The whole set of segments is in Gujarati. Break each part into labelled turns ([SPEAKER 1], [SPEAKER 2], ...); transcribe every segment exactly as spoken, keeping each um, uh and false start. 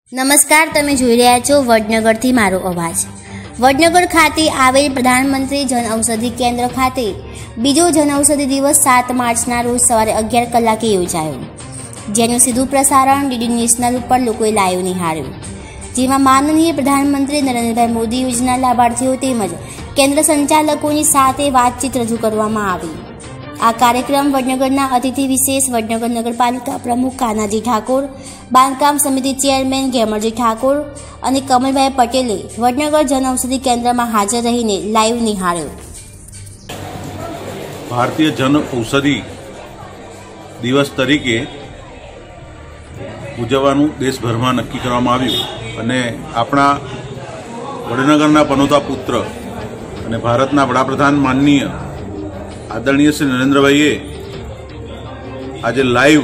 [SPEAKER 1] નમસ્કાર, તમે જોઈ રહ્યા છો વડનગરથી મારો અવાજ। વડનગર ખાતે આવેલ પ્રધાનમંત્રી જન ઔષધિ કેન્દ્ર ખાતે બીજો જન ઔષધિ દિવસ સાત માર્ચના રોજ સવારે અગિયાર કલાકે યોજાયો, જેનું સીધું પ્રસારણ ડીડી નેશનલ ઉપર લોકોએ લાઈવ નિહાળ્યું, જેમાં માનનીય પ્રધાનમંત્રી નરેન્દ્રભાઈ મોદી યોજના લાભાર્થીઓ તેમજ કેન્દ્ર સંચાલકોની સાથે વાતચીત રજૂ કરવામાં આવી। આ કાર્યક્રમ વડનગરના અતિથિ વિશેષ વડનગર નગરપાલિકા પ્રમુખ કાનાજી ઠાકોર, બાંધકામ સમિતિ ચેરમેન ગેમરજી ઠાકોર અને કમલભાઈ પટેલે વડનગર જન ઔષધિ કેન્દ્રમાં હાજર રહીને લાઈવ નિહાળ્યો।
[SPEAKER 2] ભારતીય જન ઔષધિ દિવસ તરીકે ઉજવવાનું દેશભરમાં નક્કી કરવામાં આવ્યું અને આપણા વડનગરના પનોતા પુત્ર અને ભારતના વડાપ્રધાન માનનીય આદરણીય શ્રી નરેન્દ્રભાઈએ આજે લાઈવ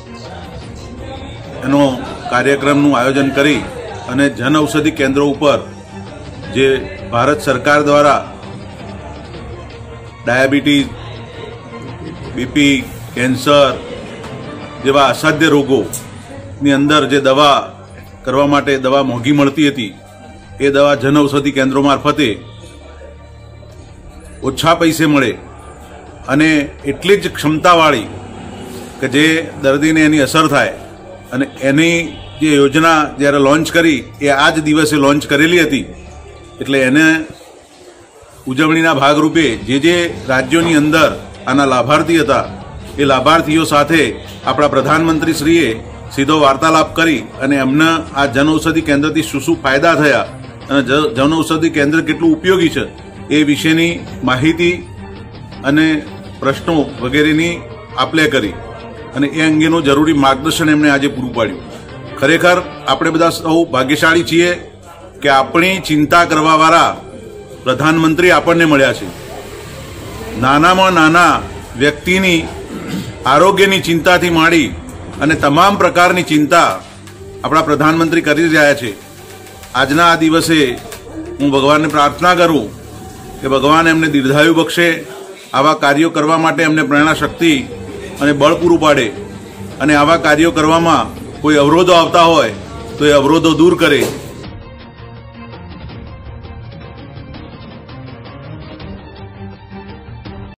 [SPEAKER 2] એનો કાર્યક્રમનું આયોજન કરી અને જન ઔષધિ કેન્દ્રો ઉપર જે ભારત સરકાર દ્વારા ડાયાબિટીસ, બીપી, કેન્સર જેવા અસાધ્ય રોગોની અંદર જે દવા કરવા માટે દવા મોંઘી મળતી હતી, એ દવા જન ઔષધિ કેન્દ્રો મારફતે ઓછા પૈસે મળે અને એટલી જ ક્ષમતાવાળી કે જે દર્દીને એની અસર થાય, અને એની જે યોજના જ્યારે લોન્ચ કરી એ આ જ દિવસે લોન્ચ કરેલી હતી। એટલે એને ઉજવણીના ભાગરૂપે જે જે રાજ્યોની અંદર આના લાભાર્થી હતા એ લાભાર્થીઓ સાથે આપણા પ્રધાનમંત્રીશ્રીએ સીધો વાર્તાલાપ કરી અને એમને આ જન ઔષધિ કેન્દ્રથી શું શું ફાયદા થયા અને જન ઔષધિ કેન્દ્ર કેટલું ઉપયોગી છે એ વિશેની માહિતી અને પ્રશ્નો વગેરેની આપલે કરી અને એ અંગેનું જરૂરી માર્ગદર્શન એમણે આજે પૂરું પાડ્યું। ખરેખર આપણે બધા સૌ ભાગ્યશાળી છીએ કે આપણી ચિંતા કરવાવાળા પ્રધાનમંત્રી આપણને મળ્યા છે। નાનામાં નાના વ્યક્તિની આરોગ્યની ચિંતાથી માંડી અને તમામ પ્રકારની ચિંતા આપણા પ્રધાનમંત્રી કરી રહ્યા છે। આજના આ દિવસે હું ભગવાનને પ્રાર્થના કરું કે ભગવાન એમને દીર્ઘાયુ બક્ષે, આવા કાર્યો કરવા માટે એમને પ્રેરણા શક્તિ અને બળ પૂરું પાડે અને આવા કાર્યો કરવામાં કોઈ અવરોધો આવતા હોય તો એ અવરોધો દૂર કરે